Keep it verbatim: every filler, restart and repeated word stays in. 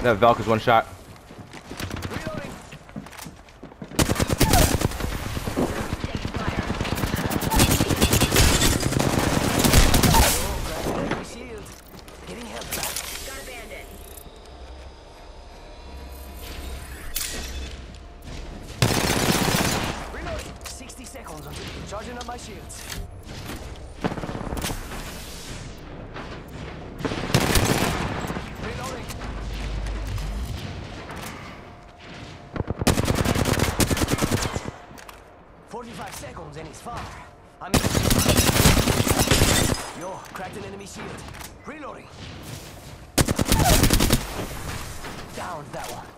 That Valk is one shot. Reloading. Enemy shield. Getting health back. Got a bandit. Reloading. sixty seconds until charging up my shields. Reloading. forty-five seconds and he's far. I'm in. Yo, cracked an enemy shield. Reloading. Down that one.